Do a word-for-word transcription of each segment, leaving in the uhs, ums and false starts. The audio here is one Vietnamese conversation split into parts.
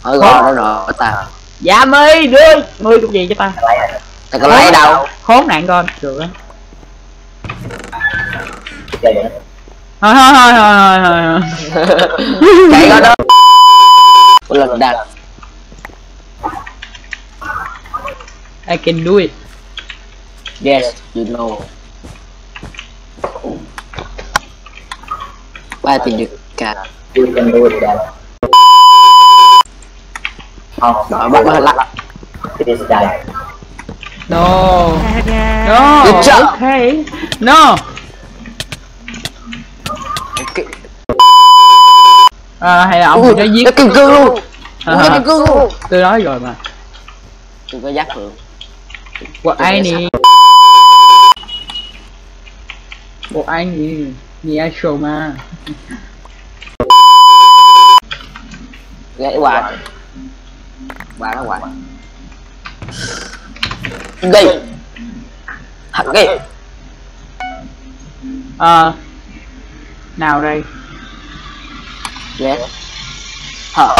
Ôi rồi nó rồi tao. Dạ mi đưa mươi cục gì cho ta. Tao có lấy đâu. Khốn nạn con được á. Thôi thôi thôi thôi thôi thôi. Chạy con đó. Một lần đặt. I can do it. Yes, you know. Ba tìm được cả. You can do it that. Oh, đó bắt nó lắc. It is done. No. No. Good job. Okay. No. Okay. À, hay là ông uh, cho giết. Nó kêu cương luôn. À, nó kêu cương luôn. Tôi nói rồi mà. Tôi có giác phượng. Của ai nè. Của ai nè. Nghe show mà. Gãy quạt. Bà nó quạt. Đi. Thằng đi. Ờ. Nào đây. Yes. Hả?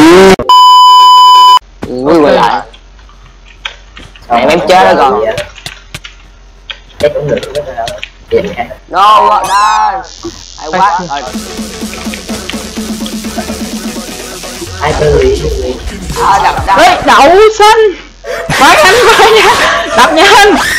Quy quay lại. Mẹ em chết đó còn. Chết cũng được. No, what done? I what? Ai tư lý? À, đập đập. Ê, đậu xanh. Phải anh phải nha. Đập nhanh.